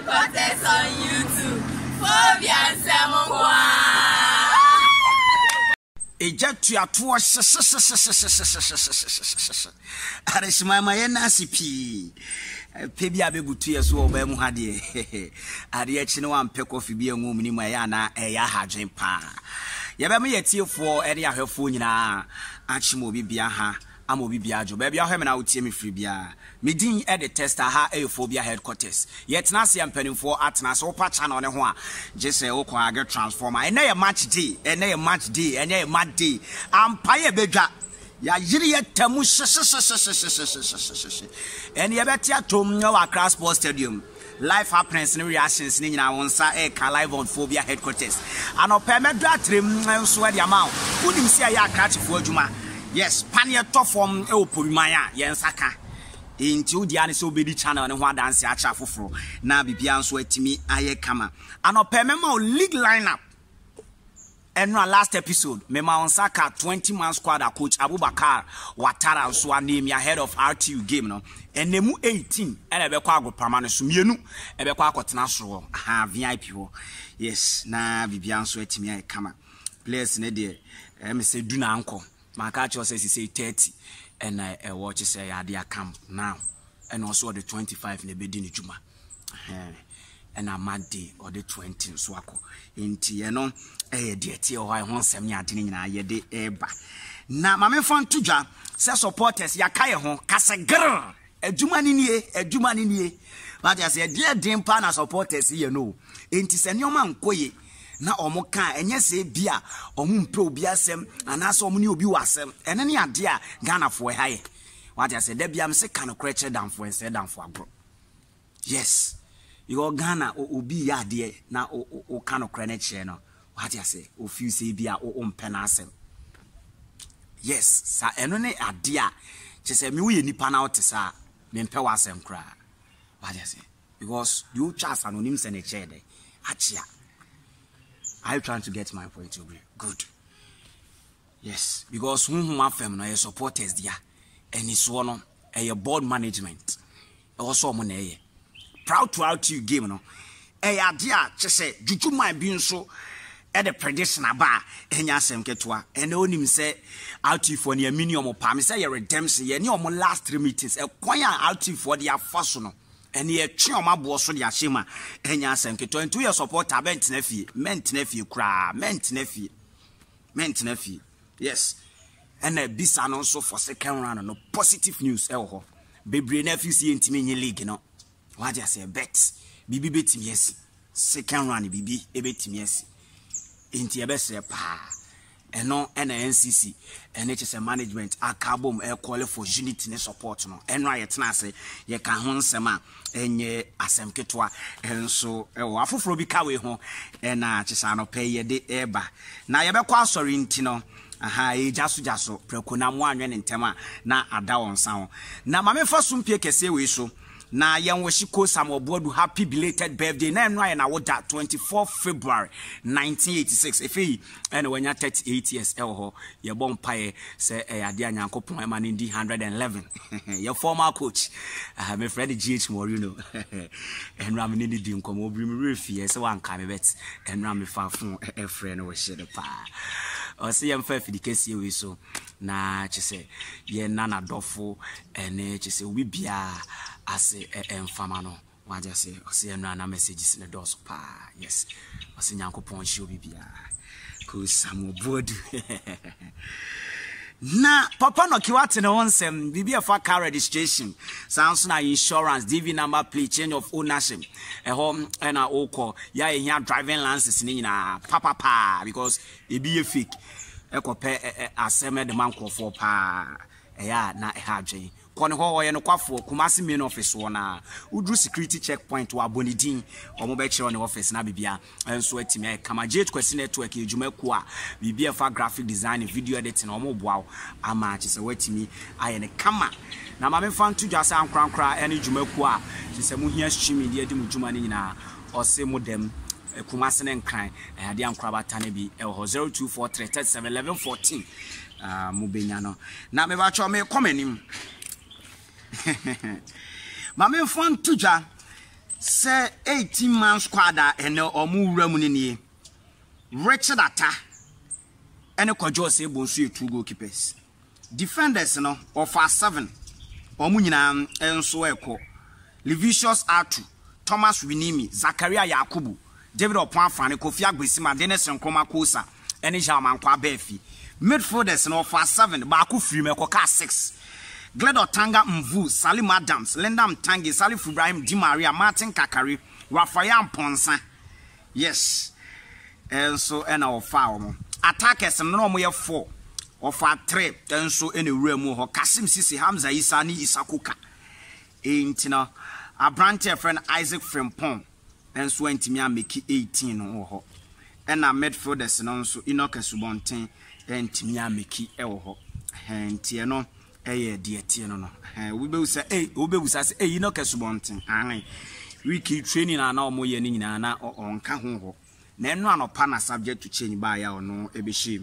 headquarters on YouTube. Phobia Samokwa. Ejat to your tour. Arishmama Yenasipi. Pebia be good 2 years old, Bemuhadi. Ariachino and Pecofibia woman in Mayana, a Yaha pa. Yabami a tear for any of her phone, Achimo Bibiaha. Amobi biajo baby ahwe na utie me fribia medin e de tester ha ephobia headquarters yet na se ampanim for atna so pa channel ne ho a je se wo kwa get transformer ene ye match day ene ye match day ene ye mad day ampaye bedwa ya yiri ye tamu ene ye beti atom na wa Accra Sports Stadium live happens and reactions ni nyina wonsa e ka live on phobia headquarters anopa medwa trem nso e de amount kunim se ya catch fo adwuma. Yes, panya top from Eupomaya, Yensaka. Into the Anis Obedi channel and one dance at Chafufro. Now Bibian sweat me, aye kama. And a memo league lineup. And our last episode, Mema Onsaka 20 man squad coach Abubakar Watara so name ahead of R.T.U game no. And nemu 18 and Ebekwago permanent sumienu Ebekwa Tenasro ha VIP ho. Yes, na Bibian sweat me aye kama. Players ne de me say do na anko. My catch says he say 30 and I watch say idea camp now and also the 25 in the bedini juma and a mad day or the 20 swako inti no dear or I want some yarding na ye de eba na mame fan tuja say supporters yakaya ho kase grr a juma ni but I say dear dimpa na supporters here no inti se nyoma nkoye na omoka enye se bia omumpe obi asem anase omuni obi wasem ene ne ade a Ghana fo haye what I say da bia me se kan kreche danfo ense danfo agro. Yes, you Ghana obi ya ade na o kan kre ne che no what I say o feel say bia o mpe na asem. Yes, sa eno ne ade a che se me wo ye nipa na ote sa me mpe wasem kra what I say because you chance anonim se ne che de achia. Are you trying to get my point to be good? Yes, because who afem no your supporters there and it's one a board management also money proud to R.T.U game no e idea che say juju man bi nso e the prediction aba enya asem ketoa and onim say R.T.U for near minimum pa me say your redemption ye ne omo last 3 meetings e kwan ya R.T.U for their first no and ye twe omabo so de ashema enya asem keto into your support abent na fie ment na fie kra ment na fie yes and a bisa no so for second round no positive news ho bebre na fie sie ntimi nye league no what you say bet bibi betimi yes second round bibi e betimi yes enti e be se pa eno na NCC NHS management akabom e call for unity ne support no eno ayetena ase ye ka ho nsem a enye asem ketwa enso wo afoforo bi ka we ho na chisa no pe ye de eba na ye be kwa asori nti no aha e jaso prekona mo anwe ne ntem a na ada won sa ho na mame fa sumpie kese we so na yenwoshiko samobodu happy belated birthday na enwa na woda 24 February 1986 efi ene wanya 38 years ho ye bompae se ade anyankopon ema ne ndi 111 your former coach my friend GH Morino enwa me ne di nkomo obiri me refie se wanka me bet enwa me fa fun e friend wo hye de pa o se yem fa fidikesi we so na chese ye nana dofo ene chese obi bia ase emfama no waje se ose enu ana messages ne dos pa yes ose nyankopon hye obi bia ko samobodu na papa no kiwate ne wonsem bibia for car registration sounds na insurance DV number plate change of ownership ho na okọ ya ehia driving license ni nyina papa because e be fake ekope aseme de mankofo pa ya na ha dwen kon ho ye no kwafo Kumasi main office wona udru security checkpoint wa bonidin omo be kire on office na bibia enso atimi kama jet kwesi network ejuma ku a bibia fa graphic design video editing omo boawo ama chi se watimi aye ne kama na ma me fan to jasa ankrankra ene ejuma ku a chi se mu hia streaming de mu juma ne nyina ose modem Kumasi ne nkran ade ankraba tane bi 0243371114 mubenya no na me ba cho me komanim Mame fan tuja say 18-man squad and omu remunini. Richard ATTAH and a Kojo say bonsu 2 goalkeepers. Defenders no offer 7. Omunina and so echo. Levicious R.T.U, Thomas Winimi, Zakaria Yakubu, David Opanfani, Kofi Agbesima, Dennis and Kroma Kosa, and Jaman Kwa Befi. Midfielders no offer 7. Baku Free Koka 6. Gledo Tanga Mvu, Salim Adams, Lendam Tangi, Salif Ibrahim, Di Maria, Martin Kakari, Rafael Ponsa. Yes. And so, and our foul. Attackers, no more 4. Of our 3. And so, any room, Kasim Sisi, Hamza Isani, Isakuka. Ain't no. A branch friend Isaac Frimpong. And so, Intimia make 18 or and our midfielders, and also Inoka Subontin, and Timia make elho. And Tiano. Dear Tiano. We will say, you know, Casubontin. We keep training our normal yenina or on Kahunho. Then one of Pana subject to change by our no ebishim.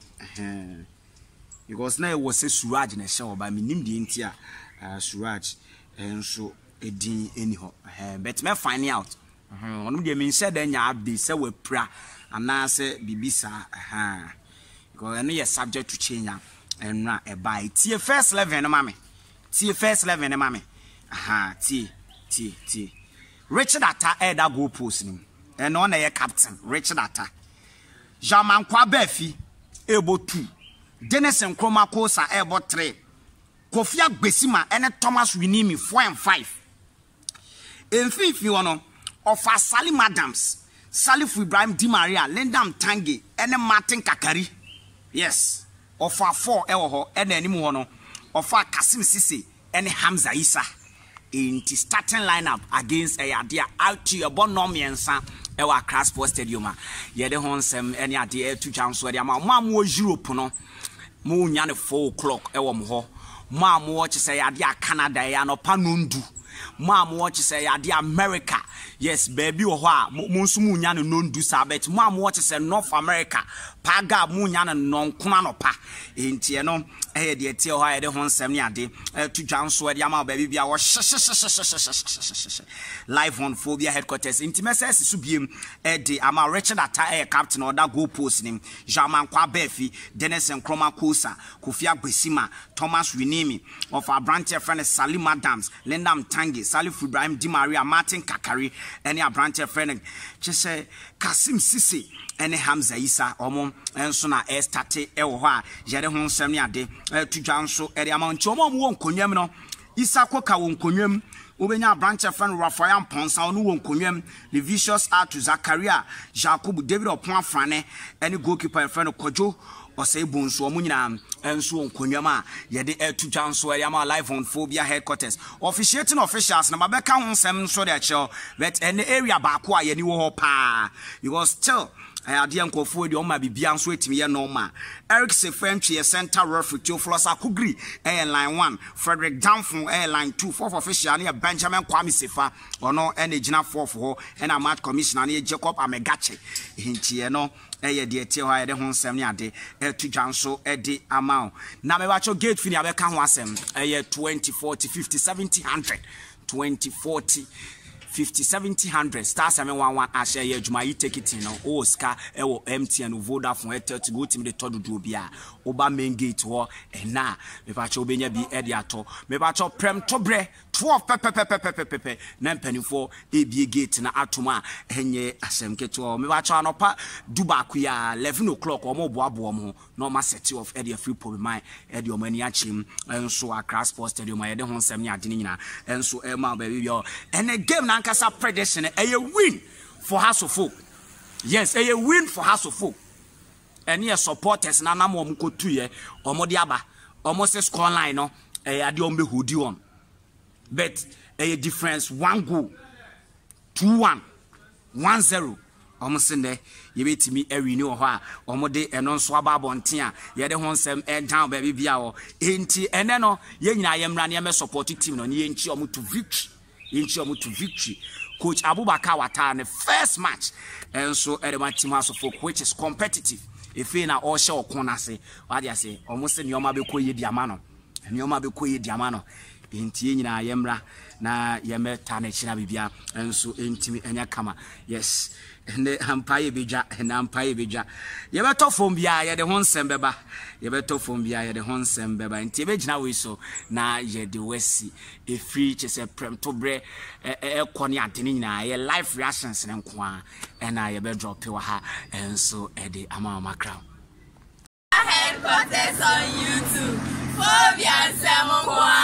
Because now was a Suraj in a show by me named the Intia Suraj, and so a dean anyhow. But me finding out. On the mean said, then you have the say we pra and now say Bibisa. Because I know you're subject to change. And not a buy tea first 11 mammy. Tea first 11 mammy. Aha, tea. Richard ATTAH that go posting. And on a captain, Richard ATTAH. Jaman Kwa Befi, able 2. Dennis and Kroma Kosa, able 3. Kofi Agbesima and Thomas Winimi 4 and 5. In 5 you know, of Salim Adams, Salif Ibrahim Di Maria, Lendam Tangi, and Martin Kakari. Yes. Of our 4 and any one of our Kasim Sisi and Hamza Isa in the starting lineup against a idea R.T.U Bonomiansa our Class Sports Stadium. Ye the Honsem any idea to chance where Mam was Europe no moon yan 4 o'clock ewa Mam watch say idea Canada no panundu. Mam watch say idea America. Yes, baby oha monsumu nya no ndu sabet. Mam watch say North America. Paga mu nya no non kuna no pa. Enti no de tie oha de honsem ne ade to dwanso de ama baby bia wo live on Phobia headquarters. Enti message su biem de ama Richard ATTAH captain or that goal post nim. Jaman Kwa Befi, Dennis and Kroma Kosa, Kofi Agbesima, Thomas Winimi of our branch friend Salim Adams, Lendam Tangi, Salif Ibrahim Di Maria, Martin Kakari, and your branch friend just say Kasim Sisi and Hamza Isa Omo and Sona Estate Ewa Jade Hon Semia de to Janso at the amount Chomon won't Kunyamino Isakoka won't Kunyam Ubenya branch friend Rafael Ponsa won't Kunyam Levicious R.T.U Zakaria Jacob David Opon Frane and the goalkeeper friend of Kojo or say Bonso Munina and so on Kunyama Yade to Janso Yama live on Phobia headquarters. Officiating officials Nababeka on Sam so that show but in the area Bakwa Yeni pa because still I had young Kofu, the Oma Bibian sweet me normal. Eric Sefrenchi, a center referee, Flosa Kugri, Airline 1, Frederick Danfon, Airline 2, 4th official near Benjamin Kwame Sefa, or no, any Gina 4 for and a match commissioner near Jacob Amegache. Hintiano, dear Tia, the Hon Semia de, to Janso, Eddie Amau. Now, me watch your gate for the Abekan Wasem, a year 20, 40, 50, 70, 100, 20, 40. 50, 70, 100 star 711 ashare ye juma yi take it no Oscar ewo MTN Vodafone Airtel to go to the third do bia oba main gate ho na me pa cho obenya bi e de ato me pa cho prem to bre 12 pepe na mpanifo ebie gate na atoma enye asem keto me pa cho anopa duba ku ya 11 o'clock omo boabo mo no ma set of e de free pop my e de omani achim enso Accra Sports Stadium ye de ho nsem ne ade nyina enso e ma ba bi yo ene game na nkasa prediction a win for House of Folk. Yes, a win for House of Folk. And your supporters na na mo ko tuye omodiaba almost score line no ade ombe hodi on. But a difference 1 goal 2-1 1-0 almost in there you bet me every new ha omode eno so aba bonten a ye de ho nsem down baby bia o enti ene no ye nyina ye mra ne me support team no ne ye nchi omo to victory Coach Abubakar Wata the first match and so everyone team House of Folk which is competitive if you na all share corner say what they say almost nyoma be ko ye diamano nyoma be ko ye diamano inti nyina yemra na yemeta na china bibia enso entimi enya kama yes ne ampaye beja na ampaye beja yebeto fom bia ye de ho nsem beba yebeto fom bia ye de ho nsem beba nti ebegina we so na ye de wasi e free chese prem to bre ekoni antene nyina ye live reactions ne nko a na ye be drop wa ha enso e de ama crown headquarters on YouTube. Phobia Samokwa.